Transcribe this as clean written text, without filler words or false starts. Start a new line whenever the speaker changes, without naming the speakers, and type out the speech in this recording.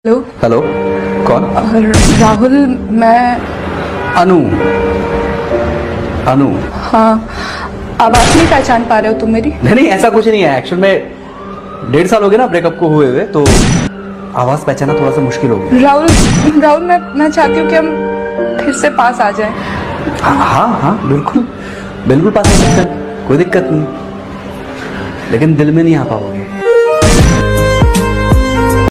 Hello.
Hello. कौन?
राहुल, मैं
अनु। अनु।
हाँ, आवाज नहीं पहचान पा रहे हो तुम मेरी?
नहीं, ऐसा कुछ नहीं है। एक्चुअल में 1.5 साल हो गया ना ब्रेकअप को हुए हुए, तो आवाज पहचाना थोड़ा सा मुश्किल हो गया।
राहुल राहुल, मैं चाहती हूँ कि हम फिर से पास आ जाएं।
हाँ हाँ हाँ, बिल्कुल बिल्कुल पास आ सकते हैं, कोई दिक्कत नहीं, लेकिन दिल में नहीं आ पाओगे।